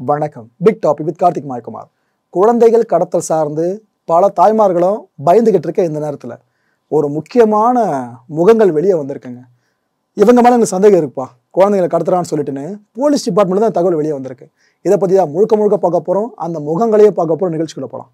வணக்கம். Big topic with Karthik Mayakumar. குழந்தைகள் கடத்தல் சார்ந்து பல தாய்மார்களும் பயந்துகிட்டு இருக்க இந்த நேரத்தில் ஒரு முக்கியமான முகங்கள் வெளியே வந்திருக்குங்க. இவங்க மேலே எனக்கு சந்தேகம் இருக்குப்பா, குழந்தைகளை கடத்துறான்னு சொல்லிட்டுன்னு போலீஸ் டிபார்ட்மெண்ட்ல தான் தகவல் வெளியே வந்திருக்கு. இதை பற்றி தான் முழுக்க பார்க்க போகிறோம். அந்த முகங்களையே பார்க்க போகிறோம். நிகழ்ச்சிக்குள்ள போகலாம்.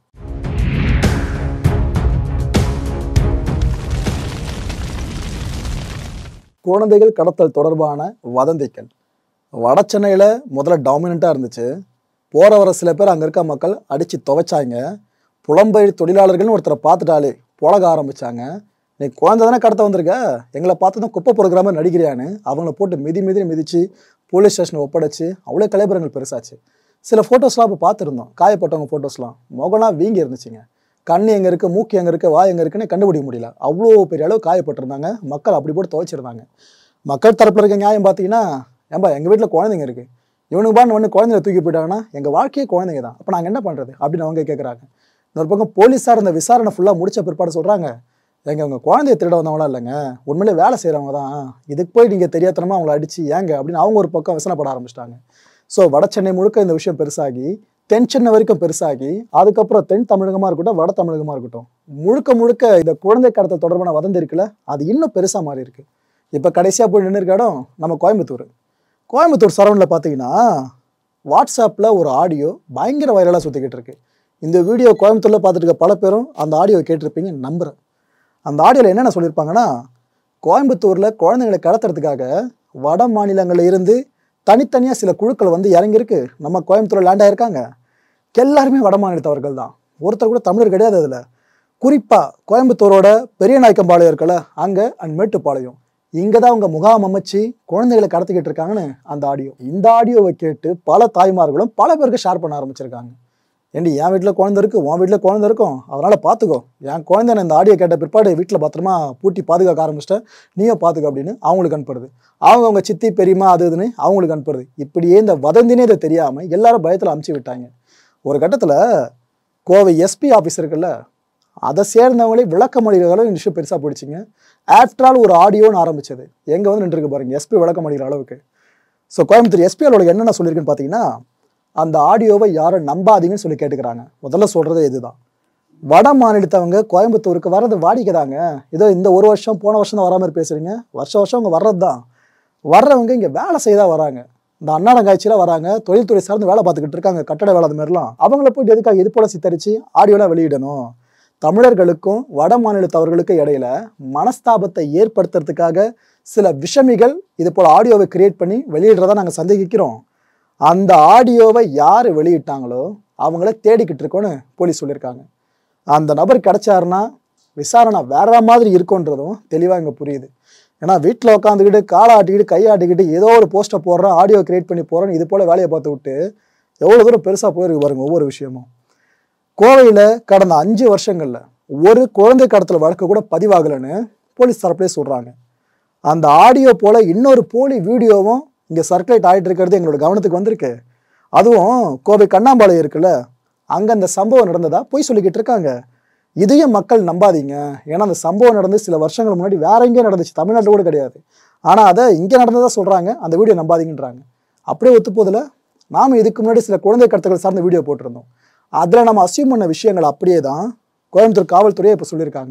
குழந்தைகள் கடத்தல் தொடர்பான வதந்திகள் வட சென்னையில் முதல்ல டாமினண்ட்டாக இருந்துச்சு. போகிற வர சில பேர் அங்கே இருக்க மக்கள் அடித்து துவைச்சாங்க. புலம்பெயர் தொழிலாளர்கள்னு ஒருத்தரை பார்த்துட்டாலே புழக ஆரம்பித்தாங்க. நீ குழந்தை தானே கடத்த வந்திருக்க, எங்களை பார்த்து தான் குப்பை பொறுக்கிற மாதிரி நடிக்கிறியான்னு அவங்கள போட்டு மிதிச்சு போலீஸ் ஸ்டேஷனை ஒப்படைச்சு அவ்வளோ கலைபரங்கள் பெருசாச்சு. சில ஃபோட்டோஸ்லாம் இப்போ பார்த்துருந்தோம். காயப்பட்டவங்க ஃபோட்டோஸ்லாம் முகம்லாம் வீங்கி இருந்துச்சுங்க. கண் எங்கே இருக்குது, மூக்கு எங்கே இருக்குது, வாய் எங்கே இருக்குன்னு கண்டுபிடிக்க முடியல. அவ்வளோ பெரிய அளவு காயப்பட்டிருந்தாங்க. மக்கள் அப்படி போட்டு துவைச்சிருந்தாங்க. மக்கள் தரப்பில் இருக்க நியாயம் பார்த்தீங்கன்னா, ஏன்பா எங்கள் வீட்டில் குழந்தைங்க இருக்குது, இவனுக்கு பான்னு குழந்தைங்க தூக்கி போயிட்டாங்கன்னா எங்கள் வாழ்க்கையே குழந்தைங்க தான், அப்போ நாங்கள் என்ன பண்ணுறது அப்படின்னு அவங்க கேட்குறாங்க. இன்னொரு பக்கம் போலீஸார் இந்த விசாரணை ஃபுல்லாக முடிச்ச பிற்பாடு சொல்கிறாங்க, அவங்க குழந்தைய திருட வந்தவங்களாம் இல்லைங்க, உண்மையிலே வேலை செய்கிறவங்க தான், இதுக்கு போய் நீங்கள் தெரியாதனமாக அவங்கள அடித்து ஏங்க அப்படின்னு அவங்க ஒரு பக்கம் விசனப்பட ஆரம்பிச்சிட்டாங்க. ஸோ வட சென்னை முழுக்க இந்த விஷயம் பெருசாகி தென் சென்னை வரைக்கும் பெருசாகி அதுக்கப்புறம் தென் தமிழகமாக இருக்கட்டும் வட தமிழகமாக இருக்கட்டும் முழுக்க இந்த குழந்தை கடத்தல் தொடர்பான வதந்தி இருக்குல்ல, அது இன்னும் பெருசாக மாறி இருக்கு. இப்போ கடைசியாக போய் நின்று இருக்க இடம் நம்ம கோயம்புத்தூர் சரௌண்டில் பார்த்தீங்கன்னா வாட்ஸ்அப்பில் ஒரு ஆடியோ பயங்கர வைரலாக சுற்றிக்கிட்டு இருக்கு. இந்த வீடியோ கோயம்புத்தூரில் பார்த்துட்டு இருக்க பல பேரும் அந்த ஆடியோ கேட்டிருப்பீங்க நம்புகிறேன். அந்த ஆடியோவில் என்னென்ன சொல்லியிருப்பாங்கன்னா, கோயம்புத்தூரில் குழந்தைங்களை கடத்துறதுக்காக வட மாநிலங்களில் இருந்து தனித்தனியாக சில குழுக்கள் வந்து இறங்கியிருக்கு. நம்ம கோயம்புத்தூரில் லேண்ட் ஆகிருக்காங்க. எல்லாருமே வட மாநிலத்தவர்கள் தான், ஒருத்தர் கூட தமிழர் கிடையாது. அதில் குறிப்பாக கோயம்புத்தூரோட பெரிய நாயக்கம்பாளையம் இருக்குல்ல, அங்கே அண்ட் மேட்டுப்பாளையம், இங்கே தான் அவங்க முகாம் அமைச்சு குழந்தைகளை கடத்திக்கிட்டு இருக்காங்கன்னு அந்த ஆடியோ. இந்த ஆடியோவை கேட்டு பல தாய்மார்களும் பல பேருக்கு ஷேர் பண்ண ஆரம்பிச்சிருக்காங்க. ஏண்டி என் வீட்டில் குழந்தை இருக்குது, உன் வீட்டில் குழந்தை இருக்கும், அதனால் பார்த்துக்கோ, என் குழந்தை நான் இந்த ஆடியோ கேட்ட பிற்பாடு வீட்டில் பத்திரமா பூட்டி பாதுகாக்க ஆரம்பிச்சிட்டேன், நீயும் பார்த்துக்கோ அப்படின்னு அவங்களுக்கு அனுப்புறது. அவங்க சித்தி பெரியமா அது இதுன்னு அவங்களுக்கு அனுப்புறது. இப்படியே இந்த வதந்தினே இதை தெரியாமல் எல்லாரும் பயத்தில் அமுச்சு விட்டாங்க. ஒரு கட்டத்தில் கோவை எஸ்பி ஆஃபீஸ் இருக்குல்ல, அதை சேர்ந்தவங்களே விளக்கமளிக்கிற விஷயம் பெருசாக போயிடுச்சிங்க. ஆஃப்டர் ஆல் ஒரு ஆடியோன்னு ஆரம்பிச்சது எங்கே வந்து நின்றுருக்கு பாருங்க, எஸ்பி விளக்கமளிக்கிற அளவுக்கு. ஸோ கோயம்புத்தூர் எஸ்பி அவளோட என்னென்ன சொல்லியிருக்குன்னு பார்த்தீங்கன்னா, அந்த ஆடியோவை யாரும் நம்பாதீங்கன்னு சொல்லி கேட்டுக்கிறாங்க. முதல்ல சொல்கிறதே இதுதான், வட மாநிலத்தவங்க கோயம்புத்தூருக்கு வர்றது வாடிக்கைதாங்க. ஏதோ இந்த ஒரு வருஷம் போன வருஷம் தான் வராமல் பேசுகிறீங்க, வருஷம் அவங்க வர்றது தான். வர்றவங்க இங்கே வேலை செய்ய வராங்க, இந்த அன்னாடங்காய்ச்சியில் வராங்க, தொழில்துறை சார்ந்து வேலை பார்த்துக்கிட்டு இருக்காங்க, கட்டட வேலை அது மாதிரிலாம். அவங்கள போயிட்டு எதுக்காக இது போல சித்தரித்து ஆடியோலாம் வெளியிடணும்? தமிழர்களுக்கும் வட மாநிலத்தவர்களுக்கும் இடையில மனஸ்தாபத்தை ஏற்படுத்துறதுக்காக சில விஷமிகள் இது போல் ஆடியோவை கிரியேட் பண்ணி வெளியிடுறதா நாங்கள் சந்தேகிக்கிறோம். அந்த ஆடியோவை யார் வெளியிட்டாங்களோ அவங்கள தேடிக்கிட்டு இருக்கோன்னு போலீஸ் சொல்லியிருக்காங்க. அந்த நபர் கிடைச்சாருன்னா விசாரணை வேற மாதிரி இருக்குன்றதும் தெளிவாக இங்கே புரியுது. ஏன்னா வீட்டில் உட்காந்துக்கிட்டு காலை ஆட்டிக்கிட்டு கையாட்டிக்கிட்டு ஏதோ ஒரு போஸ்ட்டை போடுறோம், ஆடியோ கிரியேட் பண்ணி போகிறோன்னு இது போல் வேலையை பார்த்து விட்டு எவ்வளோ தூரம் பெருசாக போயிருக்கு பாருங்க ஒவ்வொரு விஷயமும். கோவையில் கடந்த 5 வருஷங்களில் ஒரு குழந்தை கடத்தல் வழக்கு கூட பதிவாகலைன்னு போலீஸ் தரப்புலேயே சொல்கிறாங்க. அந்த ஆடியோ போல் இன்னொரு போலி வீடியோவும் இங்கே சர்க்குலேட் ஆகிட்டு இருக்கிறது எங்களோட கவனத்துக்கு வந்திருக்கு. அதுவும் கோவை கண்ணாம்பாளையம் இருக்குல்ல, அங்கே அந்த சம்பவம் நடந்ததா போய் சொல்லிக்கிட்டு இருக்காங்க. இதையும் மக்கள் நம்பாதீங்க. ஏன்னா அந்த சம்பவம் நடந்து சில வருஷங்கள் முன்னாடி வேற எங்கேயும் நடந்துச்சு, தமிழ்நாட்டில் கூட கிடையாது. ஆனால் அதை இங்கே நடந்ததாக சொல்கிறாங்க, அந்த வீடியோ நம்பாதீங்கன்றாங்க. அப்படியே ஒத்துப்போதில் நாம் இதுக்கு முன்னாடி சில குழந்தை கடத்தல்கள் சார்ந்த வீடியோ போட்டிருந்தோம். அதில் நம்ம அசியூம் பண்ண விஷயங்கள் அப்படியே தான் கோயம்புத்தூர் காவல்துறையை இப்போ சொல்லியிருக்காங்க.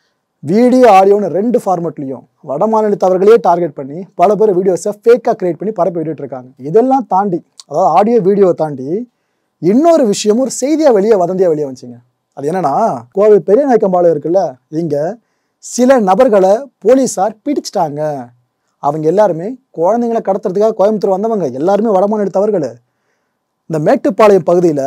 வீடியோ ஆடியோன்னு 2 ஃபார்மெட்லையும் வட மாநிலத்தவர்களே டார்கெட் பண்ணி பல பேர் வீடியோஸை ஃபேக்காக கிரியேட் பண்ணி பரப்பி விட்டுட்டு இருக்காங்க. இதெல்லாம் தாண்டி, அதாவது ஆடியோ வீடியோவை தாண்டி இன்னொரு விஷயமும் ஒரு செய்தியாக வதந்தியாக வெளியே வந்துச்சுங்க. அது என்னன்னா, கோவை பெரிய நாயக்கம்பாளையம் இருக்குல்ல, இங்கே சில நபர்களை போலீஸார் பிடிச்சிட்டாங்க. அவங்க எல்லாருமே குழந்தைங்களை கடத்துறதுக்காக கோயம்புத்தூர் வந்தவங்க, எல்லாருமே வட மாநிலத்தவர்கள். இந்த மேட்டுப்பாளையம் பகுதியில்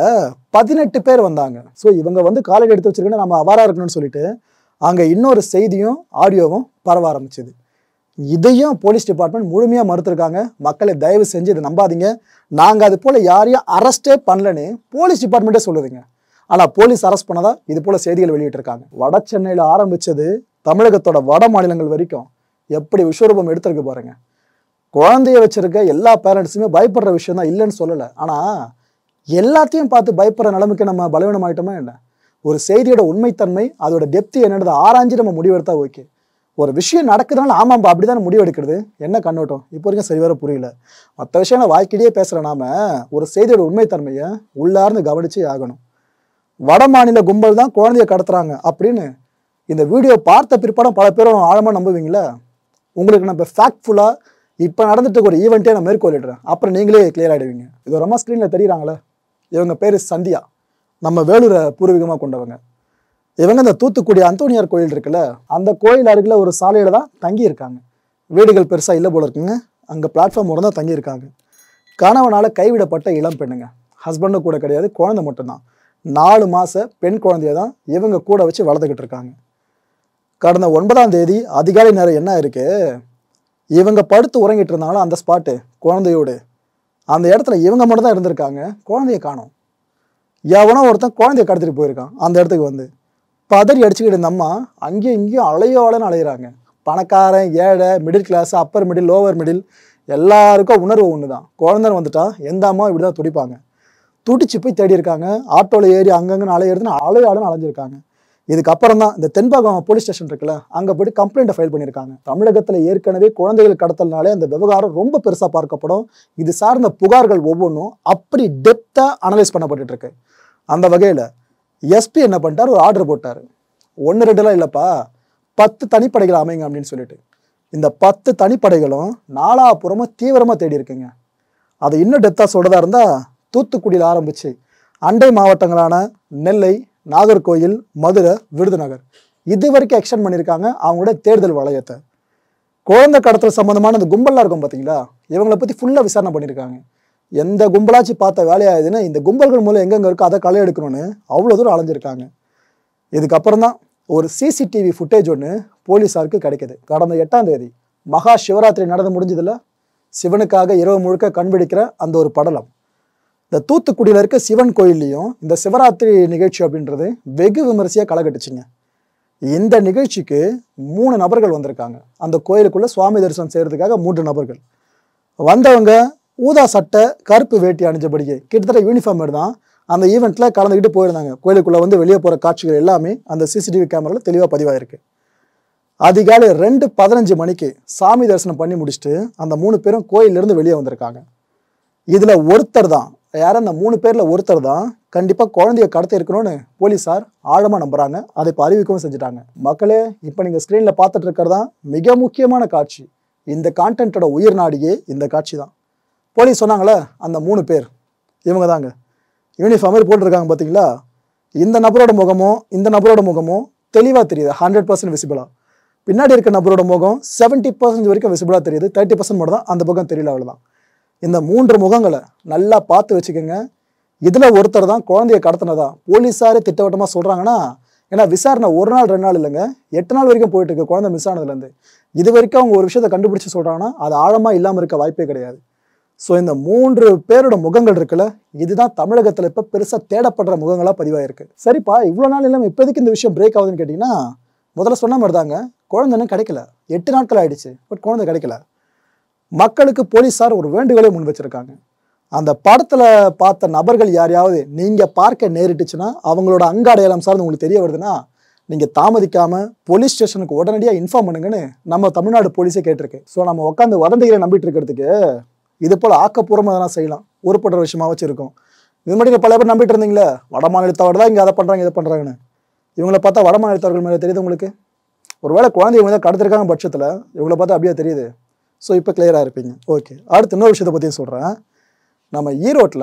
18 பேர் வந்தாங்க. ஸோ இவங்க வந்து காலடி எடுத்து வச்சிருக்கேன்னு நம்ம அவாரா இருக்கணும்னு சொல்லிட்டு அங்கே இன்னொரு செய்தியும் ஆடியோவும் பரவ ஆரம்பிச்சுது. இதையும் போலீஸ் டிபார்ட்மெண்ட் முழுமையாக மறுத்துருக்காங்க. மக்களை தயவு செஞ்சு இதை நம்பாதீங்க, நாங்கள் அது போல் யாரையும் அரெஸ்டே பண்ணலன்னு போலீஸ் டிபார்ட்மெண்ட்டே சொல்லுதுங்க. ஆனால் போலீஸ் அரெஸ்ட் பண்ணதா இது போல் செய்திகள் வெளியிட்டிருக்காங்க. வட சென்னையில் ஆரம்பித்தது தமிழகத்தோட வட மாநிலங்கள் வரைக்கும் எப்படி விஸ்வரூபம் எடுத்திருக்கு பாருங்க. குழந்தைய வச்சிருக்க எல்லா பேரண்ட்ஸுமே பயப்படுற விஷயம் தான், இல்லைன்னு சொல்லலை. ஆனால் எல்லாத்தையும் பார்த்து பயப்படுற நிலைமைக்கு நம்ம பலவீனம் ஆகிட்டோமா என்ன? ஒரு செய்தியோட உண்மைத்தன்மை, அதோட டெப்த் என்னது ஆராய்ஞ்சு நம்ம முடிவெடுத்தா ஓகே. ஒரு விஷயம் நடக்குதுனால ஆமாம்பா அப்படிதான் முடிவு எடுக்கிறது என்ன கண்ணோட்டம் இப்போ வரைக்கும் சரிவர புரியல. மற்ற விஷயம் வாய்க்கிலேயே பேசுகிற நாம ஒரு செய்தியோட உண்மைத்தன்மையை உள்ளார்ந்து கவனிச்சே ஆகணும். வட மாநில கும்பல் தான் குழந்தைய கடத்துறாங்க அப்படின்னு இந்த வீடியோ பார்த்த பிற்பாடம் பல பேரும் ஆழமாக நம்புவீங்களா? உங்களுக்கு நான் இப்போ ஃபேக்ட்ஃபுல்லாக இப்போ நடந்துட்டு ஒரு ஈவெண்ட்டே நான் மேற்கொள்ளிடுறேன். அப்புறம் நீங்களே கிளியர் ஆகிடுவீங்க. இது ஒரு அம்மா ஸ்க்ரீனில் தெரியுறாங்களே, இவங்க பேர் சந்தியா. நம்ம வேலூரை பூர்வீகமாக கொண்டவங்க. இவங்க இந்த தூத்துக்குடி அந்தோனியார் கோயில் இருக்குல்ல, அந்த கோயில் அருகில் ஒரு சாலையில் தான் தங்கியிருக்காங்க. வீடுகள் பெருசாக இல்லை போல இருக்குங்க. அங்கே பிளாட்ஃபார்ம் தான் தங்கியிருக்காங்க. கணவனால் கைவிடப்பட்ட இளம் பெண்ணுங்க. ஹஸ்பண்டும் கூட கிடையாது, குழந்தை மட்டும்தான். 4 மாத பெண் குழந்தைய தான் இவங்க கூட வச்சு வளர்த்துக்கிட்டு இருக்காங்க. கடந்த 9ஆம் தேதி அதிகாலை நேரம் என்ன இருக்கு, இவங்க படுத்து உறங்கிட்டு இருந்தாங்களோ அந்த ஸ்பாட்டு குழந்தையோடு, அந்த இடத்துல இவங்க மட்டும் தான் இருந்திருக்காங்க. குழந்தைய காணோம். எவனோ ஒருத்தன் குழந்தைய கடத்திட்டு போயிருக்கான். அந்த இடத்துக்கு வந்து பதறி அடிச்சுக்கிட்டு இந்த அம்மா அங்கேயும் இங்கேயும் அலையோலன்னு அலையிறாங்க. பணக்காரன், ஏழை, middle class, upper middle, lower middle எல்லாருக்கும் உணர்வு ஒன்று தான். குழந்தைன்னு வந்துட்டா எந்த அம்மா இப்படி தான் துடிப்பாங்க. துடிச்சு போய் தேடி இருக்காங்க. ஆட்டோவில் ஏறி அங்கங்கன்னு அலையிறதுன்னு அலையாளுன்னு அலைஞ்சிருக்காங்க. இதுக்கப்புறம் தான் இந்த தென்பாகம் போலீஸ் ஸ்டேஷன் இருக்குல்ல, அங்கே போய்ட்டு கம்ப்ளைண்ட்டை ஃபைல் பண்ணியிருக்காங்க. தமிழகத்தில் ஏற்கனவே குழந்தைகள் கடத்தல்னாலே அந்த விவகாரம் ரொம்ப பெருசாக பார்க்கப்படும். இது சார்ந்த புகார்கள் ஒவ்வொன்றும் அப்படி டெப்த்தாக அனலைஸ் பண்ணப்பட்டு இருக்கு. அந்த வகையில் எஸ்பி என்ன பண்ணிட்டார், ஒரு ஆர்டர் போட்டார். 1 2 இல்லைப்பா, 10 தனிப்படைகள் அமைங்க அப்படின்னு சொல்லிட்டு. இந்த 10 தனிப்படைகளும் நாலாபுறமும் தீவிரமாக தேடி இருக்குங்க. அதை இன்னும் டெப்த்தாக சொல்றதா இருந்தால் தூத்துக்குடியில் ஆரம்பிச்சு அண்டை மாவட்டங்களான நெல்லை, நாகர்கோயில், மதுரை, விருதுநகர் இது வரைக்கும் எக்ஸ்டெண்ட் பண்ணியிருக்காங்க அவங்களோட தேடுதல் வளையத்தை. குழந்தை கடத்தல் சம்பந்தமான இந்த கும்பலாக இருக்கும் பார்த்தீங்களா, இவங்களை பற்றி ஃபுல்லாக விசாரணை பண்ணியிருக்காங்க. எந்த கும்பலாச்சு பார்த்த வேலையாகுதுன்னு இந்த கும்பல்கள் மூலம் எங்கெங்கே இருக்கோ அதை களை எடுக்கணும்னு அவ்வளோ தூரம் அலைஞ்சிருக்காங்க. இதுக்கப்புறம் தான் ஒரு சிசிடிவி ஃபுட்டேஜ் ஒன்று போலீஸாருக்கு கிடைக்குது. கடந்த 8ஆம் தேதி மகா சிவராத்திரி நடந்து முடிஞ்சதில்ல, சிவனுக்காக இரவு முழுக்க கண்பிடிக்கிற அந்த ஒரு படலம். இந்த தூத்துக்குடியில் இருக்க சிவன் கோயில்லையும் இந்த சிவராத்திரி நிகழ்ச்சி அப்படின்றது வெகு விமரிசையாக களை கட்டுச்சுங்க. இந்த நிகழ்ச்சிக்கு 3 நபர்கள் வந்திருக்காங்க. அந்த கோயிலுக்குள்ள சுவாமி தரிசனம் செய்யறதுக்காக 3 நபர்கள் வந்தவங்க ஊதா சட்டை, கருப்பு வேட்டி அணிஞ்சபடியே கிட்டத்தட்ட யூனிஃபார்ம் தான் அந்த ஈவெண்ட்டில் கலந்துக்கிட்டு போயிருந்தாங்க. கோயிலுக்குள்ளே வந்து வெளியே போகிற காட்சிகள் எல்லாமே அந்த சிசிடிவி கேமராவில் தெளிவாக பதிவாயிருக்கு. அதிகாலை 2:15 மணிக்கு சாமி தரிசனம் பண்ணி முடிச்சுட்டு அந்த 3 பேரும் கோயிலிருந்து வெளியே வந்திருக்காங்க. இதில் ஒருத்தர் தான், யாரும் அந்த 3 பேரில் ஒருத்தர் தான் கண்டிப்பாக குழந்தைய கடத்த இருக்கணும்னு போலீஸார் ஆழமாக நம்புகிறாங்க. அதை இப்போ அறிவிக்கவும் செஞ்சுட்டாங்க. மக்களே, இப்போ நீங்கள் ஸ்க்ரீனில் பார்த்துட்டு இருக்கிறதான் மிக முக்கியமான காட்சி. இந்த கான்டென்ட்டோட உயிர் நாடியே இந்த காட்சி தான். போலீஸ் சொன்னாங்களே, அந்த 3 பேர் இவங்க தாங்க. யூனிஃபார்ம் மாதிரி போட்டிருக்காங்க பார்த்தீங்களா, இந்த நபரோட முகமும் இந்த நபரோட முகமும் தெளிவாக தெரியுது, 100% விசிபிளாக. பின்னாடி இருக்க நபரோட முகம் 70% வரைக்கும் விசிபிளாக தெரியுது, 30% மட்டும் தான் அந்த பக்கம் தெரியல, அவ்வளோதான். இந்த 3 முகங்களை நல்லா பார்த்து வச்சுக்கோங்க. இதில் ஒருத்தர் தான் குழந்தைய கடத்தினதா போலீஸாரே திட்டவட்டமாக சொல்கிறாங்கன்னா, ஏன்னா விசாரணை 1 நாள் 2 நாள் இல்லைங்க, 8 நாள் வரைக்கும் போயிட்டு இருக்கு குழந்தை மிஸ் ஆனதுலேருந்து. இது வரைக்கும் அவங்க ஒரு விஷயத்தை கண்டுபிடிச்சி சொல்கிறாங்கன்னா அது ஆழமாக இல்லாமல் இருக்க வாய்ப்பே கிடையாது. ஸோ இந்த 3 பேரோட முகங்கள் இருக்குல்ல, இதுதான் தமிழகத்தில் இப்போ பெருசாக தேடப்படுற முகங்களாக பதிவாயிருக்கு. சரிப்பா, இவ்வளோ நாள் இல்லாமல் இப்போதைக்கு இந்த விஷயம் பிரேக் ஆகுதுன்னு கேட்டிங்கன்னா, முதல்ல சொன்ன மாதிரி தாங்க, குழந்தைன்னு கிடைக்கல. 8 நாட்கள் ஆயிடுச்சு, பட் குழந்தை கிடைக்கல. மக்களுக்கு போலீஸார் ஒரு வேண்டுகோளை முன் வச்சிருக்காங்க. அந்த படத்தில் பார்த்த நபர்கள் யாரையாவது நீங்கள் பார்க்க நேரிட்டுச்சுன்னா, அவங்களோட அங்காடையாளம் சார்ந்து உங்களுக்கு தெரிய வருதுன்னா, நீங்கள் தாமதிக்காமல் போலீஸ் ஸ்டேஷனுக்கு உடனடியாக இன்ஃபார்ம் பண்ணுங்கன்னு நம்ம தமிழ்நாடு போலீஸே கேட்டிருக்கு. ஸோ நம்ம உட்காந்து வதந்திகளை நம்பிட்டு இருக்கிறதுக்கு இது போல் ஆக்கப்பூர்வமாக எதனா செய்யலாம், உருப்படுற விஷயமா வச்சுருக்கோம். இது மட்டும் பல பேர் நம்பிட்டு இருந்தீங்களே, வட மாநிலத்தவர் தான் இங்கே அதை பண்ணுறாங்க இதை பண்ணுறாங்கன்னு. இவங்களை பார்த்தா வட மாநிலத்தவர்கள் மேலே தெரியுது உங்களுக்கு. ஒருவேளை குழந்தை இவங்க தான் கடத்திருக்காங்க பட்சத்தில் இவங்களை பார்த்தா அப்படியே தெரியுது. ஸோ இப்போ கிளியராக இருப்பீங்க. ஓகே, அடுத்து இன்னொரு விஷயத்தை பற்றியும் சொல்கிறேன். நம்ம ஈரோட்டில்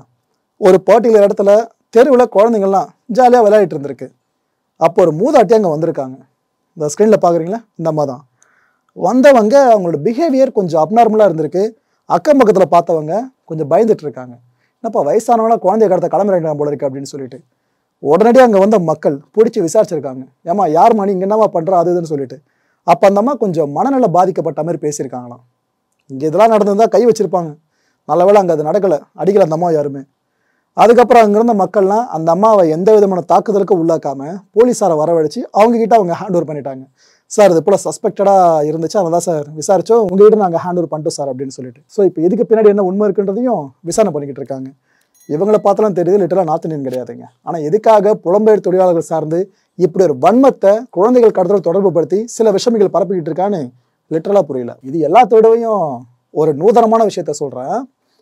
ஒரு பர்டிகுலர் இடத்துல தெருவில் குழந்தைங்கள்லாம் ஜாலியாக விளையாடிட்டு இருந்திருக்கு. அப்போ ஒரு மூதாட்டி அங்கே வந்திருக்காங்க. இந்த ஸ்க்ரீனில் பார்க்குறீங்களா, இந்த அம்மா தான் வந்தவங்க. அவங்களோட பிஹேவியர் கொஞ்சம் அப்நார்மலாக இருந்திருக்கு. அக்கம் பக்கத்தில் பார்த்தவங்க கொஞ்சம் பயந்துட்டு இருக்காங்க. என்னப்பா வயசானவங்களாம் குழந்தைய கடத்த கிளம்புறாங்க போல இருக்கு அப்படின்னு சொல்லிட்டு உடனடியாக அங்கே வந்த மக்கள் பிடிச்சி விசாரிச்சிருக்காங்க. ஏமா யார் மணி இங்கே என்னவா பண்ணுறா அது இதுன்னு சொல்லிட்டு. அப்போ அந்த அம்மா கொஞ்சம் மனநல பாதிக்கப்பட்ட மாதிரி பேசியிருக்காங்களாம். இங்கே இதெல்லாம் நடந்திருந்தால் கை வச்சிருப்பாங்க. நல்ல வேளை அங்கே அது நடக்கலை, அடிக்கலை அந்த அம்மா யாருமே. அதுக்கப்புறம் அங்கிருந்த மக்கள்லாம் அந்த அம்மாவை எந்த விதமான தாக்குதலுக்கும் உள்ளாக்காமல் போலீஸாரை வரவழைச்சு அவங்ககிட்ட அவங்க ஹேண்ட் ஓவர் பண்ணிட்டாங்க. சார் இது போல் சஸ்பெக்டடாக இருந்துச்சு, அதை தான் சார் விசாரிச்சோம், உங்ககிட்ட நாங்கள் ஹேண்ட் ஓவர் பண்ணிட்டோம் சார் அப்படின்னு சொல்லிட்டு. ஸோ இப்போ இதுக்கு பின்னாடி என்ன உண்மை இருக்குன்றதையும் விசாரணை பண்ணிக்கிட்டு இருக்காங்க. இவங்களை பார்த்தாலும் தெரியுது லிட்டரலாக நார்த் இந்தியன் கிடையாதுங்க. ஆனால் எதுக்காக புலம்பெயர் தொழிலாளர்கள் சார்ந்து இப்படி ஒரு வன்மத்தை குழந்தைகள் கடத்தல் தொடர்பு படுத்தி சில விஷமிகள் பரப்பிக்கிட்டு இருக்கான்னு லிட்டரலாக புரியல. இது எல்லாத்தோடவையும் ஒரு நூதனமான விஷயத்த சொல்கிறேன்.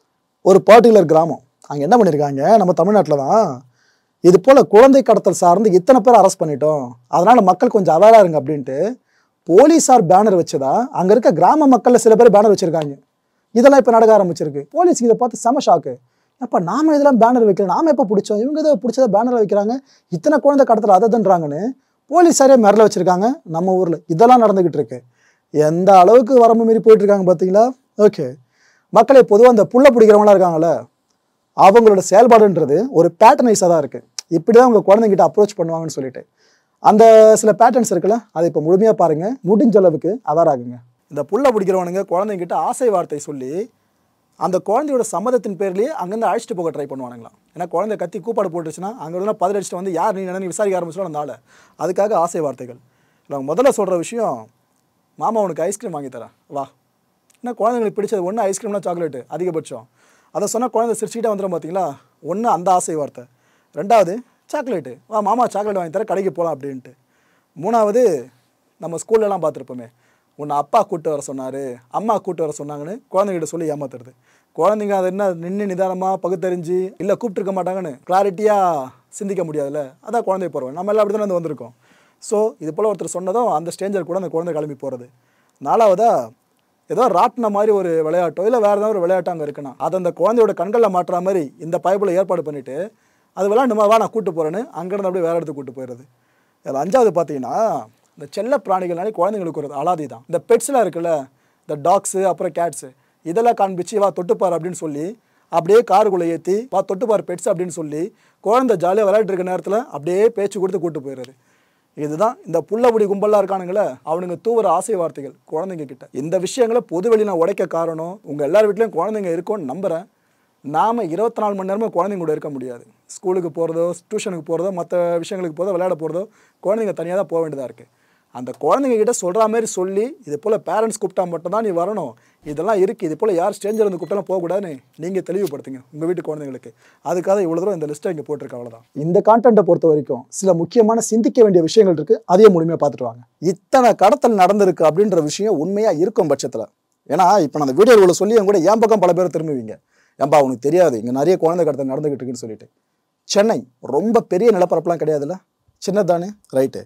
ஒரு பர்டிகுலர் கிராமம் அங்கே என்ன பண்ணியிருக்காங்க, நம்ம தமிழ்நாட்டில் தான் இது போல் குழந்தை கடத்தல் சார்ந்து இத்தனை பேர் அரெஸ்ட் பண்ணிட்டோம், அதனால் மக்கள் கொஞ்சம் அவேராக இருங்க அப்படின்ட்டு போலீஸார் பேனர் வச்சதா அங்கே இருக்க கிராம மக்களில் சில பேர் பேனர் வச்சுருக்காங்க. இதெல்லாம் இப்போ நடக்க ஆரம்பிச்சிருக்கு. போலீஸுக்கு இதை பார்த்து செம ஷாக்கு. அப்போ நாம இதெல்லாம் பேனர் வைக்கல, நாம எப்போ பிடிச்சோம், இவங்க இதை பிடிச்சதை பேனரில் வைக்கிறாங்க, இத்தனை குழந்தை கடத்தல் அதன்றாங்கன்னு போலீஸாரே மிரள வச்சுருக்காங்க நம்ம ஊரில். இதெல்லாம் நடந்துக்கிட்டு இருக்கு. எந்த அளவுக்கு வரம்பு மீறி போயிட்டு இருக்காங்க பார்த்தீங்களா? ஓகே, மக்களை பொதுவாக அந்த புள்ள பிடிக்கிறவங்களாம் இருக்காங்கல்ல, அவங்களோட செயல்பாடுன்றது ஒரு பேட்டர்னைஸாக தான் இருக்குது. இப்படி தான் அவங்க குழந்தைங்கிட்ட அப்ரோச் பண்ணுவாங்கன்னு சொல்லிட்டு அந்த சில பேட்டர்ன்ஸ் இருக்குல்ல, அதை இப்போ முழுமையாக பாருங்கள், முடிஞ்ச அளவுக்கு அவேர் ஆகுங்க. இந்த புள்ள பிடிக்கிறவனுங்க குழந்தைங்கிட்ட ஆசை வார்த்தை சொல்லி அந்த குழந்தையோட சம்மதத்தின் பேர்லேயே அங்கேருந்து அழைச்சிட்டு போக ட்ரை பண்ணுவானுங்களாம். ஏன்னா குழந்தை கத்தி கூப்பாடு போட்டுருச்சுன்னா அங்கே இருந்தால் பதிலடிச்சிட்டு வந்து யார் நீ என்ன விசாரிக்க ஆரம்பிச்சிடும் அந்த ஆளை. அதுக்காக ஆசை வார்த்தைகள். அவங்க முதல்ல சொல்கிற விஷயம், மாமா உனக்கு ஐஸ்கிரீம் வாங்கி தரேன் வா. ஏன்னா குழந்தைங்களுக்கு பிடிச்சது ஒன்று ஐஸ்கிரீம்னா சாக்லேட்டு அதிகபட்சம். அதை சொன்னால் குழந்தை சிரிச்சுக்கிட்டே வந்துடும் பார்த்தீங்களா. ஒன்று அந்த ஆசை வார்த்தை, ரெண்டாவது சாக்லேட்டு வா மாமா சாக்லேட் வாங்கி தரேன் கடைக்கு போகலாம் அப்படின்ட்டு. மூணாவது நம்ம ஸ்கூல்லலாம் பார்த்துருப்போமே, உன்னை அப்பா கூப்பிட்டு வர சொன்னார், அம்மா கூப்பிட்டு வர சொன்னாங்கன்னு குழந்தைகிட்ட சொல்லி ஏமாத்துறது. குழந்தைங்க அதை என்ன நின்று நிதானமாக பகுத்தறிஞ்சு இல்லை கூப்பிட்டுருக்க மாட்டாங்கன்னு கிளாரிட்டியாக சிந்திக்க முடியாதுல்ல, அதான் குழந்தை போகிறோம். நம்ம எல்லாம் அப்படி தானே வந்து வந்திருக்கோம். ஸோ இது போல் ஒருத்தர் சொன்னதும் அந்த ஸ்டேஞ்சர் கூட அந்த குழந்தை கிளம்பி போகிறது. நாலாவதா ஏதோ ராட்டின மாதிரி ஒரு விளையாட்டோ இல்லை வேறு ஏதாவது ஒரு விளையாட்டு அங்கே இருக்குன்னா அதை அந்த குழந்தையோட கண்களில் மாட்டுற மாதிரி இந்த பைப்பில் ஏற்பாடு பண்ணிவிட்டு அது விளையாண்டுமா வா நான் கூப்பிட்டு போகிறேன்னு அங்கேருந்து அப்படியே வேறு இடத்துக்கு கூப்பிட்டு போயிடுறது. அதில் அஞ்சாவது பார்த்தீங்கன்னா, இந்த செல்ல பிராணிகள்னாலே குழந்தைங்களுக்கு ஒரு அலாதி தான். இந்த பெட்ஸ்லாம் இருக்குல்ல, இந்த டாக்ஸு அப்புறம் கேட்ஸு, இதெல்லாம் காண்பிச்சு வா தொட்டுப்பார் அப்படின்னு சொல்லி அப்படியே காருக்குள்ளே ஏற்றி வா தொட்டுப்பார் பெட்ஸ் அப்படின்னு சொல்லி குழந்தை ஜாலியாக விளையாட்டு இருக்க நேரத்தில் அப்படியே பேச்சு கொடுத்து கூப்பிட்டு போயிடுறது. இதுதான் இந்த புள்ளபுடி கும்பலாக இருக்கானுங்களே அவனுங்க தூவுற ஆசை வார்த்தைகள் குழந்தைங்க கிட்ட. இந்த விஷயங்களை பொதுவெளி நான் உடைக்க காரணம், உங்கள் எல்லார் வீட்லேயும் குழந்தைங்க இருக்கும்னு நம்புகிறேன். நாம் 24 மணி நேரமும் குழந்தைங்க கூட இருக்க முடியாது. ஸ்கூலுக்கு போகிறதோ டியூஷனுக்கு போகிறதோ மற்ற விஷயங்களுக்கு போகிறதோ விளையாட போகிறதோ குழந்தைங்க தனியாக தான் போக வேண்டியதாக இருக்குது. அந்த குழந்தைங்க கிட்ட சொல்கிற மாதிரி சொல்லி இது போல் பேரண்ட்ஸ் கூப்பிட்டா மட்டும்தான் நீ வரணும், இதெல்லாம் இருக்குது, இது போல் யார் ஸ்ட்ரேஞ்சர் வந்து கூப்பிட்டாலும் போகக்கூடாதுன்னு நீங்கள் தெளிவுபடுத்துங்க உங்கள் வீட்டு குழந்தைங்களுக்கு. அதுக்காக இவ்வளோ தூரம் இந்த லிஸ்ட்டை இங்கே போட்டிருக்க, அவ்வளோதான். இந்த கான்டென்ட்டை பொறுத்த வரைக்கும் சில முக்கியமான சிந்திக்க வேண்டிய விஷயங்கள் இருக்குது, அதையே முழுமையாக பார்த்துட்டு வாங்க. இத்தனை கடத்தல் நடந்திருக்கு அப்படின்ற விஷயம் உண்மையாக இருக்கும் பட்சத்தில், ஏன்னா இப்போ நான் அந்த வீடியோவில் சொல்லி என் கூட என் பக்கம் பல பேர் திரும்புவீங்க, ஏன்பா உனக்கு தெரியாது இங்கே நிறைய குழந்தை கடத்தல் நடந்துகிட்டு இருக்குன்னு சொல்லிட்டு. சென்னை ரொம்ப பெரிய நிலப்பரப்புலாம் கிடையாதுல்ல, சின்னதானே, ரைட்டு.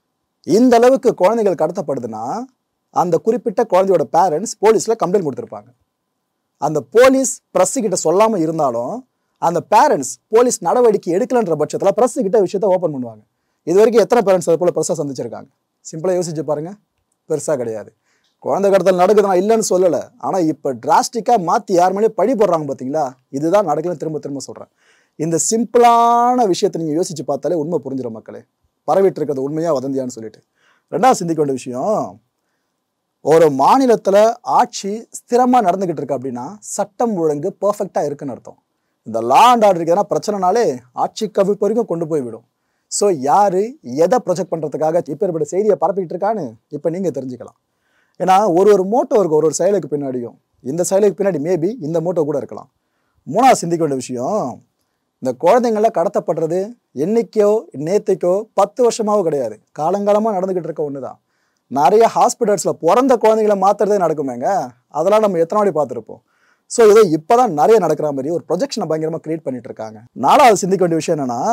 இந்த அளவுக்கு குழந்தைகள் கடத்தப்படுதுன்னா அந்த குறிப்பிட்ட குழந்தையோட பேரண்ட்ஸ் போலீஸில் கம்ப்ளைண்ட் கொடுத்துருப்பாங்க. அந்த போலீஸ் ப்ரெஸ்ஸுக்கிட்ட சொல்லாமல் இருந்தாலும் அந்த பேரண்ட்ஸ் போலீஸ் நடவடிக்கை எடுக்கலன்ற பட்சத்தில் ப்ரெஸ்ஸுக்கிட்ட விஷயத்த ஓப்பன் பண்ணுவாங்க. இது வரைக்கும் எத்தனை பேரண்ட்ஸ் அது போல் ப்ரெஸ்ஸாக சந்திச்சிருக்காங்க? சிம்பிளாக யோசிச்சு பாருங்கள், பெருசாக கிடையாது. குழந்தை கடத்தல் நடக்குது, நான் இல்லைன்னு சொல்லலை, ஆனால் இப்போ டிராஸ்டிக்காக மாற்றி யார் மேலேயும் பழி போடுறாங்க பார்த்தீங்களா, இதுதான் நடக்கலன்னு திரும்ப திரும்ப சொல்கிறேன். இந்த சிம்பிளான விஷயத்தை நீங்கள் யோசிச்சு பார்த்தாலே உண்மை புரிஞ்சிடும் மக்களே, பரவிட்டு இருக்கிறது உண்மையாக வதந்தியான்னு சொல்லிட்டு. ரெண்டாவது சிந்திக்க வேண்டிய விஷயம், ஒரு மாநிலத்தில் ஆட்சி ஸ்திரமாக நடந்துக்கிட்டு இருக்கு அப்படின்னா சட்டம் ஒழுங்கு பர்ஃபெக்டாக இருக்குன்னு அர்த்தம். இந்த லா அண்ட் ஆர்டருக்கு எதனா பிரச்சனைனாலே ஆட்சி கவிப்பு வரைக்கும் கொண்டு போய் விடும். ஸோ யார் எதை ப்ரொஜெக்ட் பண்ணுறதுக்காக இப்போ இப்படி செய்தியை பரப்பிக்கிட்டு இருக்கான்னு இப்போ நீங்கள் தெரிஞ்சுக்கலாம். ஏன்னா ஒரு மோட்டோ இருக்கும் ஒரு செயலுக்கு பின்னாடியும், இந்த செயலுக்கு பின்னாடி மேபி இந்த மோட்டோ கூட இருக்கலாம். மூணாவது சிந்திக்க வேண்டிய விஷயம், இந்த குழந்தைங்களாம் கடத்தப்படுறது என்னைக்கோ நேற்றுக்கோ 10 வருஷமாவோ கிடையாது, காலங்காலமாக நடந்துக்கிட்டு இருக்க ஒன்று தான். நிறைய ஹாஸ்பிட்டல்ஸில் பிறந்த குழந்தைங்கள மாற்றுறதே நடக்குமேங்க, அதெல்லாம் நம்ம எத்தனை வாட்டி பார்த்துருப்போம். ஸோ இதோ இப்போ தான் நிறைய நடக்கிற மாதிரி ஒரு ப்ரொஜெக்ஷனை பயங்கரமாக க்ரியேட் பண்ணிட்டு இருக்காங்க. நாலாவது சிந்திக்க வேண்டிய விஷயம் என்னென்னா,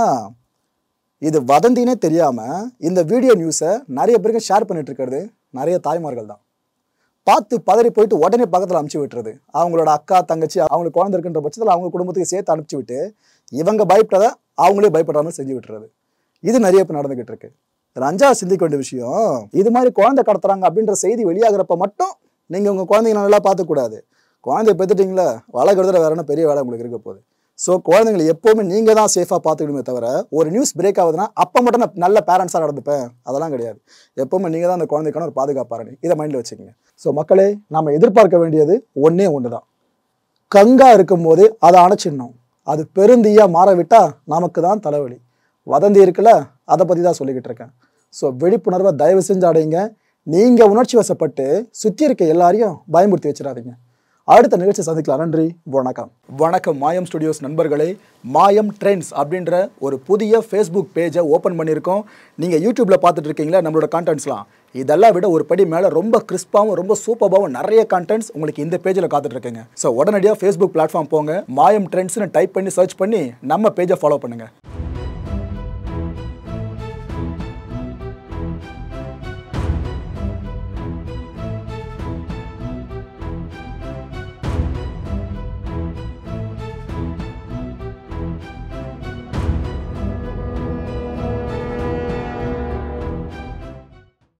இது வதந்தினே தெரியாமல் இந்த வீடியோ நியூஸை நிறைய பேருக்கு ஷேர் பண்ணிட்டு இருக்கிறது நிறைய தாய்மார்கள் தான். பார்த்து பதறி போயிட்டு உடனே பக்கத்தில் அனுப்பிச்சி விட்டுறது. அவங்களோட அக்கா தங்கச்சி அவங்களுக்கு குழந்தை இருக்குன்ற பட்சத்தில் அவங்க குடும்பத்துக்கு சேர்த்து அனுப்பிச்சி விட்டு இவங்க பயப்பட்டதை அவங்களே பயப்படாமல் செஞ்சு விட்டுறது. இது நிறைய பேர் நடந்துகிட்டு இருக்கு. அஞ்சாவது சிந்திக்க வேண்டிய விஷயம், இது மாதிரி குழந்தை கடத்துறாங்க அப்படின்ற செய்தி வெளியாகிறப்ப மட்டும் நீங்கள் உங்கள் குழந்தைங்க நல்லா பார்த்துக்கூடாது. குழந்தைய பெற்றுட்டிங்களா, வளர்க்குறதுல வேற என்ன பெரிய வேலை உங்களுக்கு இருக்க போகுது. ஸோ குழந்தைங்களை எப்போவுமே நீங்கள் தான் சேஃபாக பார்த்துக்கணுமே தவிர, ஒரு நியூஸ் பிரேக் ஆகுதுன்னா அப்போ மட்டும் நான் நல்ல பேரண்ட்ஸாக நடந்துப்பேன் அதெல்லாம் கிடையாது. எப்போவுமே நீங்கள் தான் அந்த குழந்தைக்கான ஒரு பாதுகாப்பாரணி, இதை மைண்டில் வச்சுக்கோங்க. ஸோ மக்களே, நம்ம எதிர்பார்க்க வேண்டியது ஒன்றே ஒன்று தான், கங்கா இருக்கும் போது அதை அணைச்சிடணும். அது பெருந்தீயாக மாற விட்டால் நமக்கு தான் தலைவலி. வதந்தி இருக்குல்ல, அதை பற்றி தான் சொல்லிக்கிட்டு இருக்கேன். ஸோ விழிப்புணர்வை தயவு செஞ்சு அடைங்க. நீங்கள் உணர்ச்சி வசப்பட்டு சுற்றி இருக்க எல்லாரையும் பயமுறுத்தி வச்சிடாதீங்க. அடுத்த நிகழ்ச்சி சந்திக்கலாம். நன்றி, வணக்கம். வணக்கம் மாயம் ஸ்டுடியோஸ் நண்பர்களே. மாயம் ட்ரெண்ட்ஸ் அப்படின்ற ஒரு புதிய ஃபேஸ்புக் பேஜை ஓப்பன் பண்ணியிருக்கோம். நீங்கள் யூடியூப்பில் பார்த்துட்டு இருக்கீங்களா நம்மளோட கான்டென்ட்ஸ்லாம்? இதெல்லாம் விட ஒரு படி மேலே ரொம்ப கிறிஸ்பாகவும் ரொம்ப சூப்பராகவும் நிறைய கான்டென்ட்ஸ் உங்களுக்கு இந்த பேஜில் காத்துட்ருக்குங்க. ஸோ உடனடியாக ஃபேஸ்புக் பிளாட்ஃபார்ம் போங்க, மாயம் ட்ரெண்ட்ஸ்னு டைப் பண்ணி சர்ச் பண்ணி நம்ம பேஜை ஃபாலோ பண்ணுங்கள்.